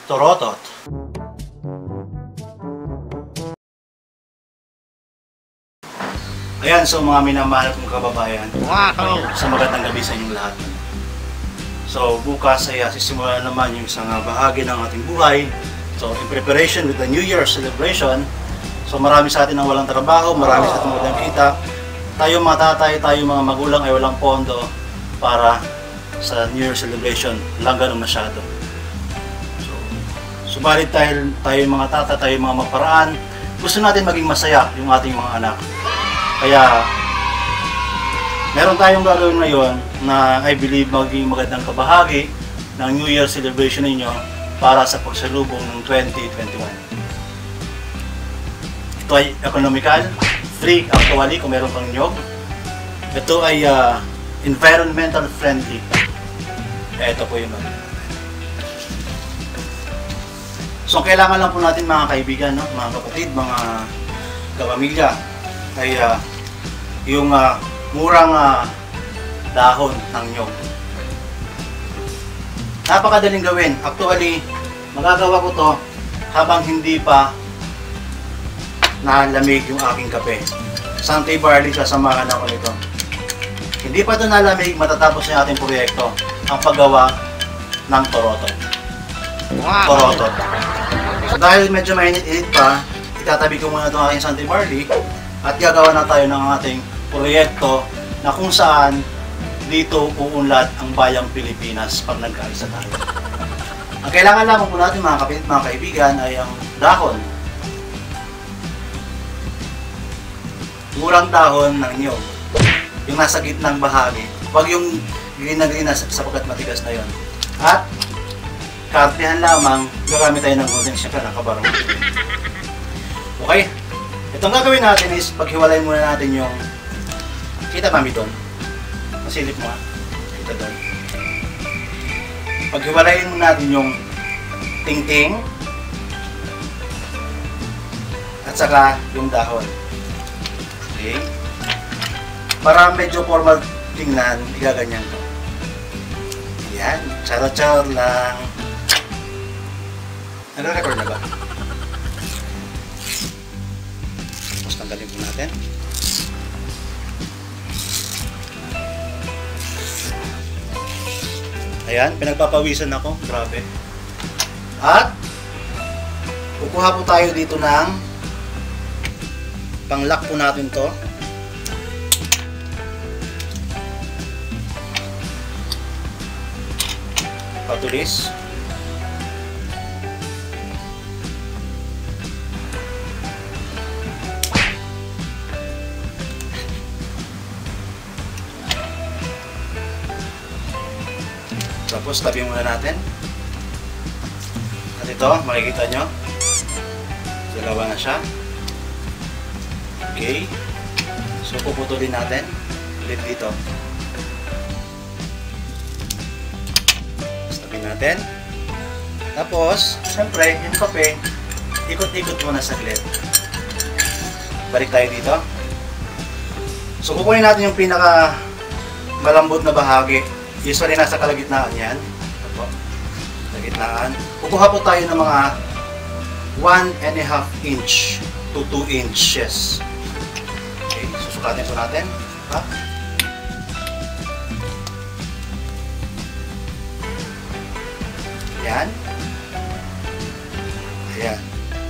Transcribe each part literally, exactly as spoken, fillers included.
Torotot. Ayan, so mga minamahal kong kababayan, wow. Sa magandang gabi sa inyong lahat. So bukas ay uh, sisimulan naman yung isang uh, bahagi ng ating buhay. So in preparation with the New Year celebration, so marami sa atin ang walang trabaho, marami sa atin walang kita. Tayo mga tatay, tayo mga magulang ay walang pondo para sa New Year celebration, lang ganun masyado. So, subalit tayo, tayo mga tata, tayo mga magparaan, gusto natin maging masaya yung ating mga anak. Kaya, meron tayong gagawin ngayon na I believe maging magandang kabahagi ng New Year celebration ninyo para sa pagsalubong ng twenty twenty-one. Ito ay economical, free actually kung meron kang nyog. Ito ay uh, environmental friendly. Ito po yun. So kailangan lang po natin mga kaibigan, no? Mga kapatid, mga kapamilya, ay uh, yung uh, murang uh, dahon ng nyog. Napakadaling gawin. Actually, magagawa ko to habang hindi pa nalamig yung aking kape. Santay barley, kasamahan ako nito. Hindi pa ito nalamig, matatapos na ating proyekto, ang paggawa ng torotot. Torotot. So dahil medyo mainit-init pa, itatabi ko muna itong aking santay barley at gagawa na tayo ng ating proyekto na kung saan dito uunlad ang bayang Pilipinas pag nagkaisa tayo. Ang kailangan lamang po natin mga kapatid, mga kaibigan ay ang dahon. Murang dahon ng nyog. Yung nasa gitnang bahagi. Huwag yung green na green na sapagkat matigas na yon. At kartehan lamang, gagamit tayo ng holding siya ka nakabarang. Okay? Itong gagawin natin is paghiwalayin muna natin yung kita mami doon. Masilip mo ha. Kita doon. Paghiwalayin muna natin yung ting-ting at saka yung dahon. Okay? Para medyo formal tingnan, igaganyan ko. Yan. Charo-charo lang. Nagre-record na ba? Tapos tanggalin po natin. Ayan, pinagpapawisan ako. Grabe. At kukuha po tayo dito ng pang-lock po natin to. Patulis. Tapos tabi muna natin. At ito, makikita nyo, dalawa na siya. Okay. So puputulin natin ulit dito. Tapos tabi natin. Tapos, siyempre, yung kape, ikot-ikot muna saglit. Balik tayo dito. So kukunin natin yung pinaka malambot na bahagi. Usually nasa kalagitnaan yan. Ito po. Kalagitnaan. Kukuha po tayo ng mga one and a half inch to two inches. Okay, susukatin po natin. Ha? Yan. Ayan.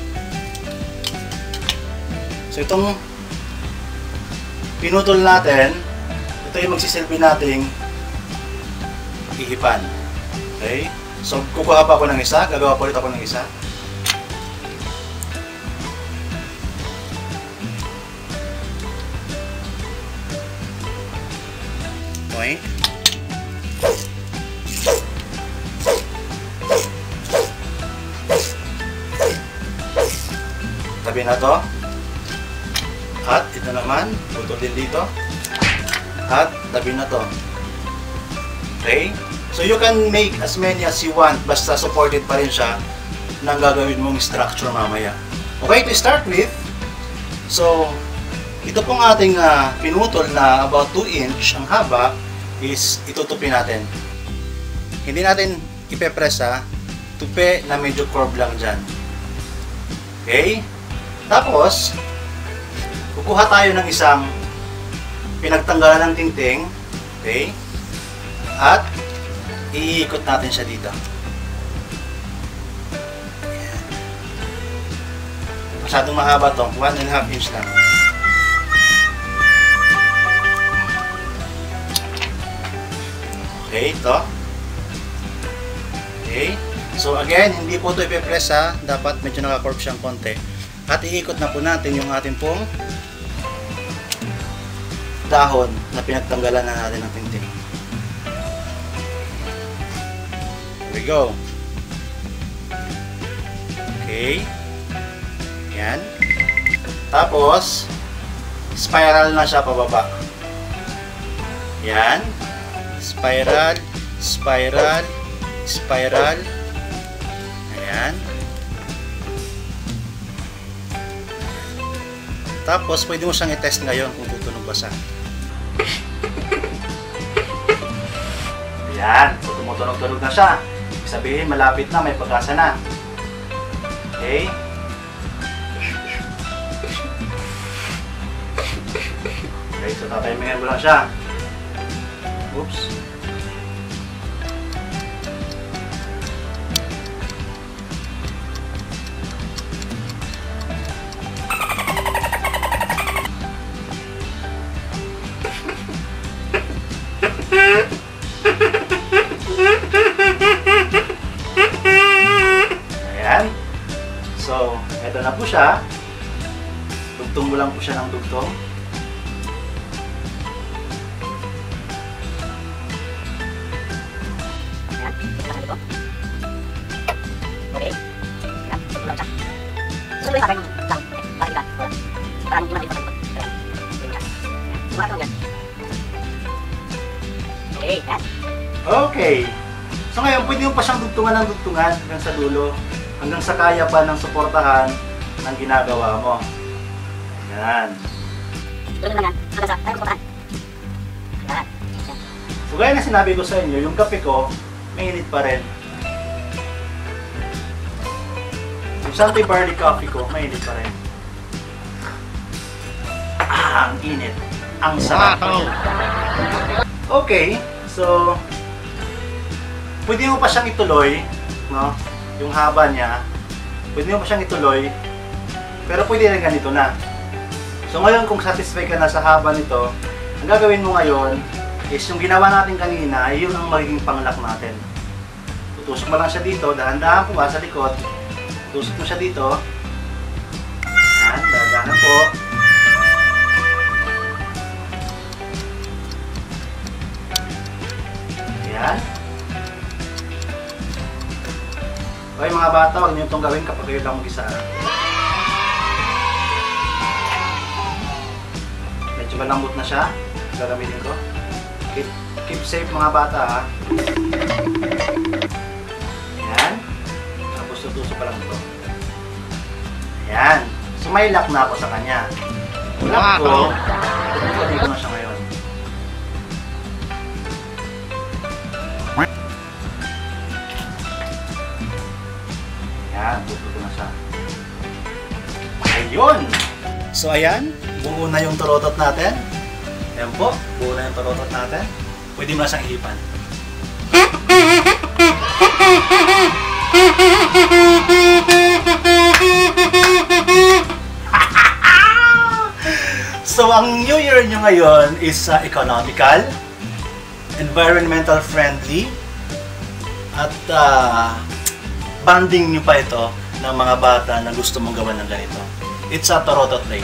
So itong pinutol natin, ito yung magsisilbi nating ihipan. Okay? So, kukuha pa ako ng isa. Gagawa pa ulit ako ng isa. Okay? Tabi na to. At ito naman, putol din dito. At tabi na to. Okay? So you can make as many as you want, basta supported pa rin siya ng gagawin mong structure mamaya. Okay, to start with, so ito pong ating uh, pinutol na about two inch ang haba is itutupin natin. Hindi natin ipepress ha, tupi na medyo curve lang dyan. Okay? Tapos, kukuha tayo ng isang pinagtanggalan ng tingting. Okay? At, iikot natin siya dito. Ayan. Masyadong mahaba to. one and a half inch lang. Okay, ito. Okay. So again, hindi po ito ipipress ha. Dapat medyo naka-curve siyang konti. At iikot na po natin yung ating pong dahon na pinagtanggalan na natin ng tingting. Here we go. Okay. Yan. Tapos, spiral na siya pababa. Yan. Spiral, spiral, spiral. Ayan. Tapos, pwede mo siyang i-test ngayon kung tutunog ba siya. Ayan. So, tumutunog-tunog na siya. Ibig sabihin, malapit na. May pag-asa na. Okay. Okay. So, tatayimihan mo lang siya. Oops. Ayan. So, eto na po siya. Dugtong mo lang po siya ng dugtong. Okay. Susunod yung lang. Bakit ka? Parang hindi natin pakalipat. Sumakas lang yan. Okay, yan. Okay. So ngayon, pwede mo pa siyang dugtungan ng dugtungan hanggang sa dulo. Hanggang sa kaya pa ng suportahan ng ginagawa mo. Yan. Tulad lang yan. Hanggang sa kaya suportahan. Yan. So gaya na sinabi ko sa inyo, yung kape ko, mainit pa rin. Yung Santi Barley coffee ko, mainit pa rin. Ah, ang init. Ang sarap. Okay, so pwede mo pa siyang ituloy, no? Yung haba niya, pwede mo pa siyang ituloy, pero pwede rin ganito na. So ngayon, kung satisfied ka na sa haba nito, ang gagawin mo ngayon is yung ginawa natin kanina, yun ang magiging panglock natin. Tutusok mo lang siya dito, dahan-dahan po ba sa likod. Tutusok mo siya dito. Yan, dahan-dahan po. Yan. Okay mga bata, huwag niyo itong gawin kapag kayo lang mag-isa. Medyo malambot na siya. Gagamitin ko. Keep, keep safe mga bata ha. Yan. Tapos tutusok pa lang ito. Yan. So may lock na ako sa kanya. Lock ko. Tutuloy ko na siya ngayon. Yan. Tutuloy ko na siya. Ayun! So ayan. Buo na yung turotot natin. Ayan po. Buo na yung turotot natin. Pwede mo na siyang ihipan. So, ang New Year nyo ngayon is uh, economical, environmental friendly, at uh, banding nyo pa ito ng mga bata na gusto mong gawan ng ganito. It's a Torotot Day.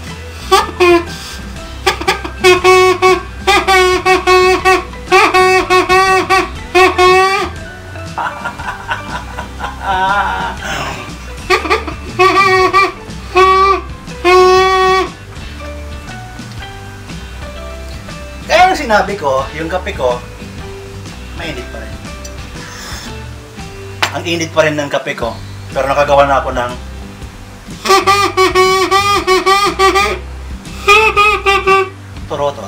Kaya yung sinabi ko, yung kape ko, mainit pa rin. Ang init pa rin ng kape ko, pero nakagawa na ako ng Torotot.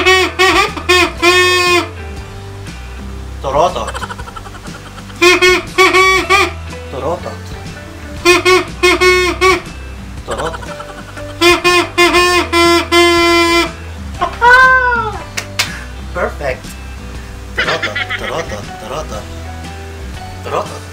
Torotot. Tarotot, tarotot. Tarotot.